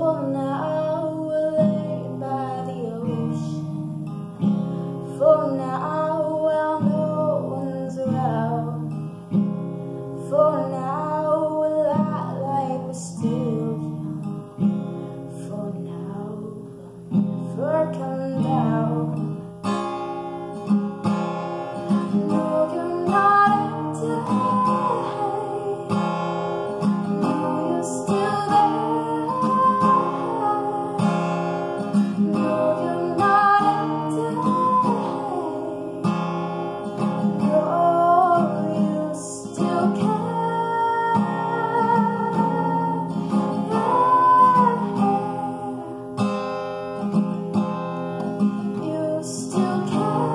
For now we're laid by the ocean. For now while no one's around. For now we'll lie like we're still young. For now we'll never come down. No, you're not empty. No, you're still there. No, you're not empty. No, you still care. You still care.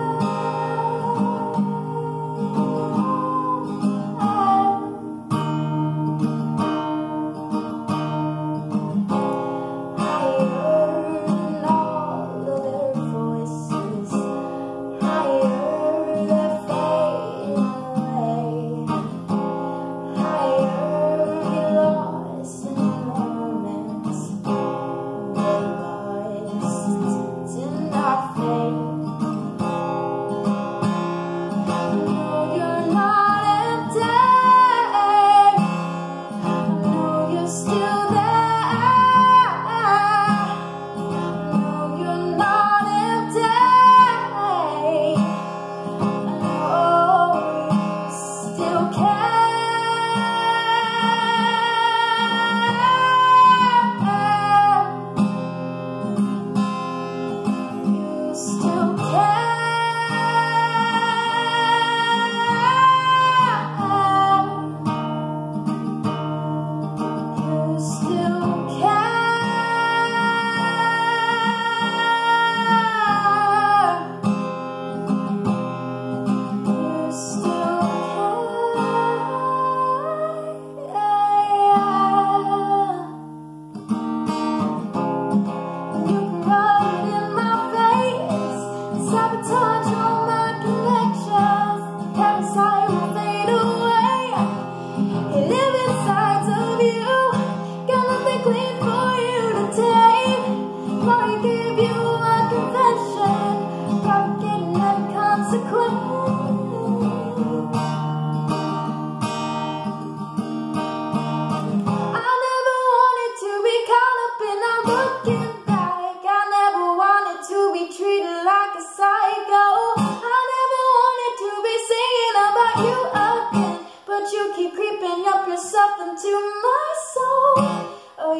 Yourself into my soul. Oh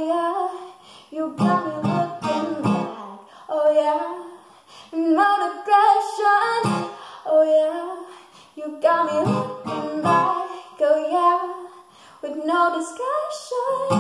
yeah, you got me looking back. Oh yeah, no digression. Oh yeah, you got me looking back. Oh yeah, with no discussion.